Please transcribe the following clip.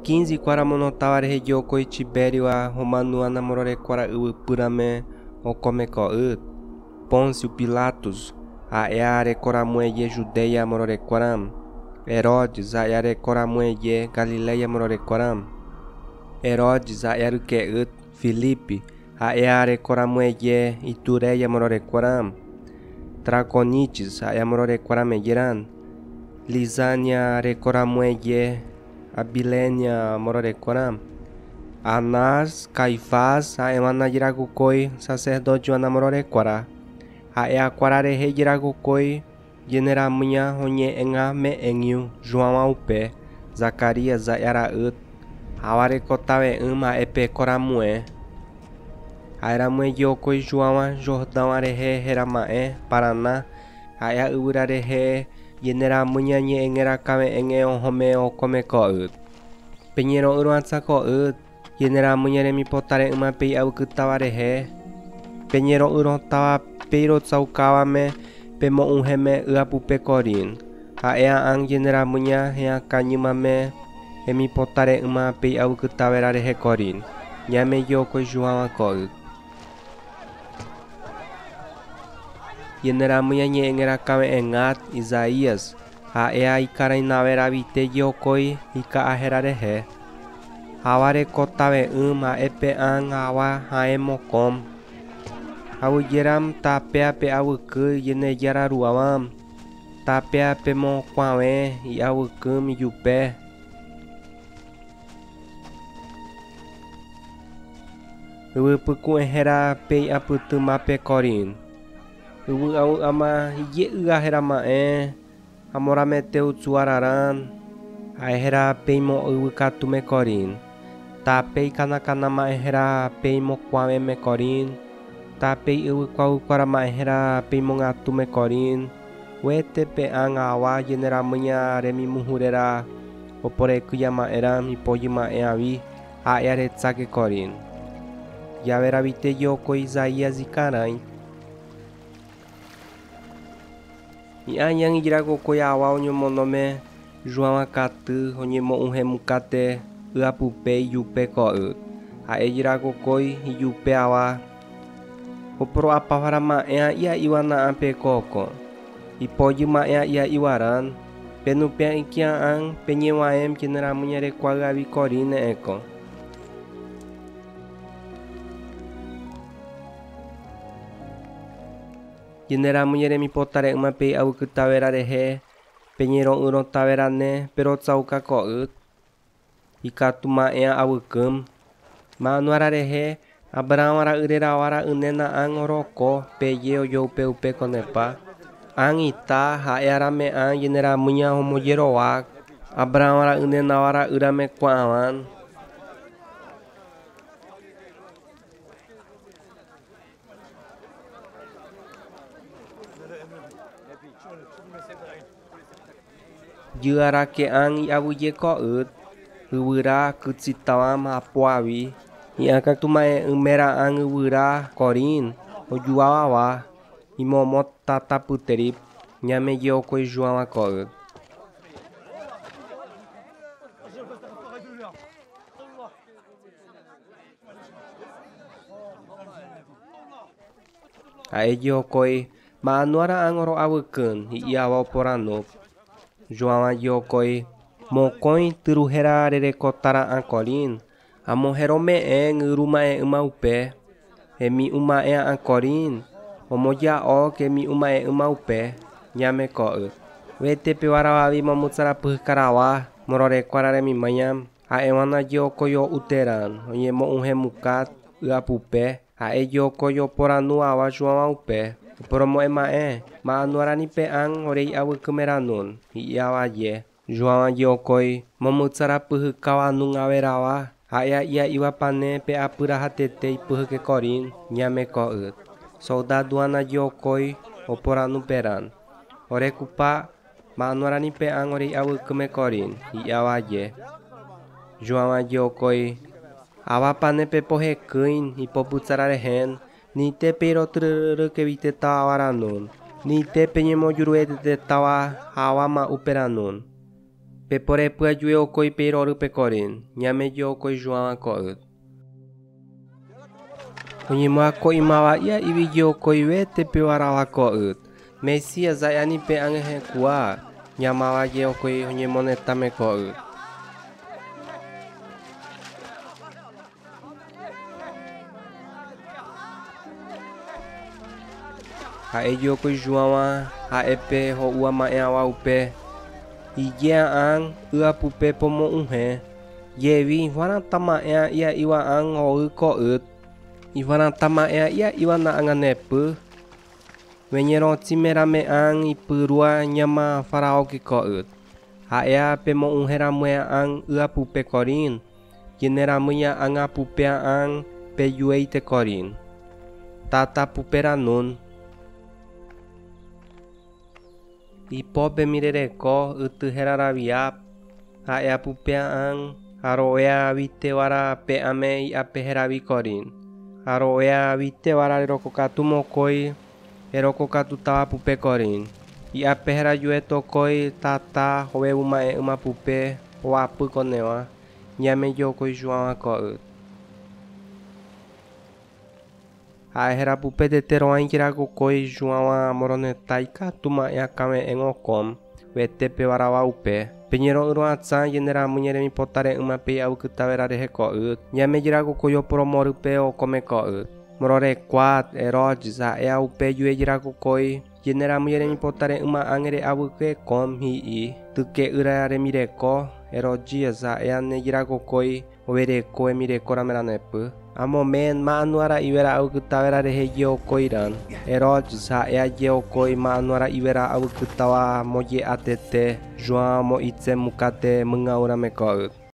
15 Quaramonotaware Rejokoi Tibério a Romanua Namorequara Purame Ocomecó Pôncio Pilatos a Eare Coramueye Judeia Mororequaram Herodes a Eare Coramueye Galileia Mororequaram Herodes a Eruque Filipe a Eare Coramueye Itureia Mororequaram Traconites a Eamororequaramegiran Lisânia Recoramueye Abilênia Mororequaram Anás Caifás a Emanagiragukoi sacerdote Anamororequara a Eaquarare rei Giragukoi Generamunha Ronhe Enga Me Enyu João Aupé Zacarias a Eraut Awarecotawe Ama Epe Coramue a Eramue Yokoi João Jordão Arehe Heramae Paraná a Eaurarehe Generamunha Nye Engerakawe Enge Ohome Ocomeco Penheiro Uruansaco Generamunha Remi Potare Uma Pei Aukutawarehe Penheiro Urontawa Peiro Tsaukawa Pemo Unheme Uapupe Corin a Ea Ang Generamunha Ea Kanimame Remi Potare Uma Pei Aukutawarehe Corin Nyame Yoko João Akol Generamunha Nye Engerakawe Engat Isaías a Ea Ikarainawera Vite Yokoi Ika Aherarehe Aware Kotawe a Epe Ang Awa Haemokom Awujeram Tapea Pe Awuku Yenejararuawam Tapea Pe Mokwawe I Awukum Yupe Upuku Hera Pe Aputuma Pe Corin Ubu Awu Ama Ye Heramae Amorameteu Tsuararan Ahera Peimo Uwukatume Corin Tapei Kanakanama Ehera Peimo Kwame Corin Tapei Uwukwarama Ehera Peimongatume Corin Wete Pe Angawa Generamunha Remi Muhurera Oporekuyama Eram Hipojima Eavi Aeretsake Corin Yavera Vite Yoko Isaías e Carai E anyang Giragokoi Awa Onyomonome João Akatu Onyemo Unhemukate Uapupe Yupe Ko a Giragokoi Yupe Awa Opro Apavarama Ea Ia Iwana Ampe Koko Ipojima Ea Ia Iwaran Penupea Ikia Ang Penyewaem Generamunha Requagavi Corine Eko Generamunha Remi Potare Uma Pei Aukutawerehe Penheiro Urontawerane Pero Tsauka Ko Ikatuma Ea Awukam Manuararehe Abraham Ara Urerawara Unena Ang Oroko Peye Oyoupe Upe Konepa Ang Ita Haerame Ang Generamunha Homoyeroak Abraham Ara Unenawara Urame Kwawan Juara ke Ang Iabuye Ko Uwura Kutsitawam Apuawi Iaka Tumae Umera Ang Uwura Corin Ojuawa Imomot Tata Puterip Nyame Yoko João Akol Aejokoi Manuara Ang Oro Awukan Iawa Poranop João Yokoi Mokoi Turuhera Rerekotara Ancorin Amoherome Eng Urumae Umaupe Emi Umae Ancorin Omoja O Kemi Umae Umaupe Nyame Ko Wete Pewarawavi Mamutsara Puhkarawa Mororequara Mimanyam Aewana Yokoyo Uteran Onyemo Unhemukat Uapupe Aeyokoyo Poranuawa João Aupe Promo Emae Manuarani Pe Ang Orei Awukumeranun Iawaye João Yokoi Mamutsara Puhkawa Nungawerawa Aya Ia Iwapane Pe Apura Hatete Puhke Corin Nyame Ko Soldado Ana Yokoi Oporanu Peran Orekupa Manuarani Pe Ang Orei Awukume Corin Iawaye João Yokoi Awapane Pe Pohekuin Hipoputsararehen Ni te pero truru que vite tawa. Ni te peñemo yuruete tawa hawama uperanun. Pepore pua jue okoi peiroru pecorin, nyame jo okoi João akout. Onyemo ako imawa ia iwi jo okoi we tepe warawa akout. Mesia zayani pe angehe kua, nyamawa je okoi onyemo netame kout. Hae jo okoi João hae pe ho ua mae awa upe. Ijea ang ua pupe pomo unhe. Yewi warang tama ea ia iwa ang ho ko ut. Iwarang tama ea ia iwa na anganepu. Wenyero timerame ang ipurua nyama faraoki ko ut. Haea pemo unhera muea ang ua pupe korin. Yenera muya anga pupea ang pe yueite korin. Tata pupera nun. Ipope mirereko utu herarabiap. Haea pupea ang haroea vite wara pe ame i ape herabi korin. Haroea vite wara rokokatu mokoi. Erokokatu tawa pupe korin. I ape hera yueto koi tata hoe umae uma pupe. Wapu konewa. Nyame jo koi João akout. Hae hera pupe de teroain kirako koi João moronetai katuma ea kame engokom. Wetepe warawa upe. Peñero uruatsa yenera muñere mi potare uma pe au kutavera rehe kout. Nyame jirako koyo promoru pe o come kout. Morore quat Herodes ea upe yue jirako koi. Yenera muñere mi potare uma angere au ke kom hii. Tuke urare mireko. Herodias ea ne jirako koi. Overe koe mireko rameranepu. Amo men ma anuara iwera au kutavera rehe yo koiran. Herodes ea yo koi ma anuara iwera au kutawa moye atete. João mo itse mukate mengaura me kout.